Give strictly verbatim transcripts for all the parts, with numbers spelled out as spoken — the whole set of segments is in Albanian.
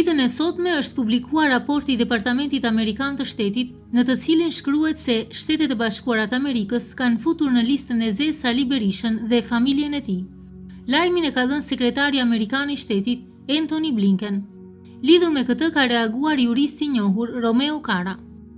ditën e sotme është publikuar raporti i Departamentit Amerikan të Shtetit, në të cilin shkruhet se Shtetet e Bashkuara të Amerikës kanë futur në listën e zezë Sali Berishën dhe familjen e tij. Lajmin e ka dhënë sekretari amerikan i Shtetit, Antony Blinken. Lidhur me këtë ka reaguar juristi i njohur Romeo Cara.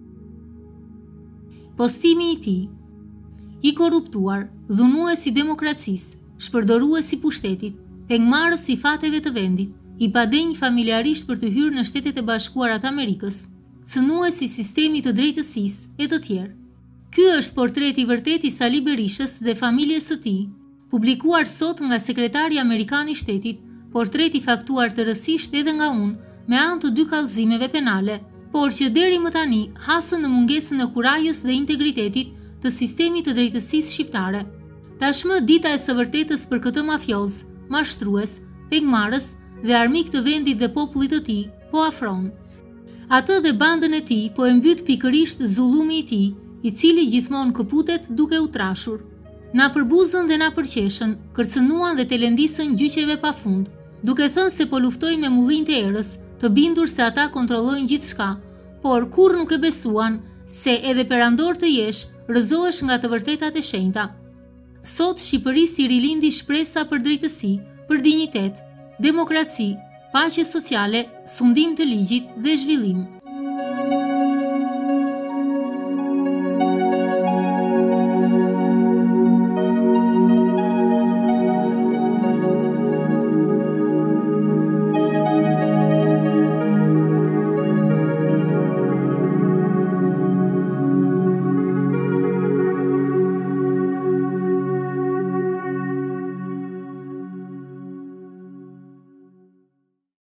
Postimi i tij: i korruptuar, dhunuesi i demokracisë, shpërdoruesi i pushtetit, pengmarrës i fateve të vendit, i padenj familjarisht për të hyrë në Shtetet e Bashkuara të Amerikës, cënuesi i sistemit të drejtësisë e të tjerë. Ky është portreti i vërtet i Sali Berishës dhe familjes së tij, publikuar sot nga sekretari amerikan i Shtetit, portreti faktuar të rësisht edhe nga unë me anë të dy kallëzimeve penale, por që deri më tani hasën në mungesën e kurajës dhe integritetit të sistemit të drejtësisë shqiptare. Tashmë dita e së vërtetës për këtë mafioz, mashtrues, pengmarrës dhe armik të vendit dhe popullit të tij po afron. Atë dhe bandën e tij po e mbyt pikërisht zullumi i tij, i cili gjithmonë këputet duke u trashur. Na përbuzën dhe na përqeshën, kërcënuan dhe telendisën gjyqeve pafund, duke thënë se po luftojnë me mullinjtë e erës, të bindur se ata kontrollojnë gjithçka, por kur nuk e besuan se edhe perandor të jesh rrëzohesh nga të vërtetat e shenjta. Sot Shqipërisë i rilindi shpresa për drejtësi, për dinjitet, demokraci, paqe sociale, sundim të ligjit dhe zhvillim.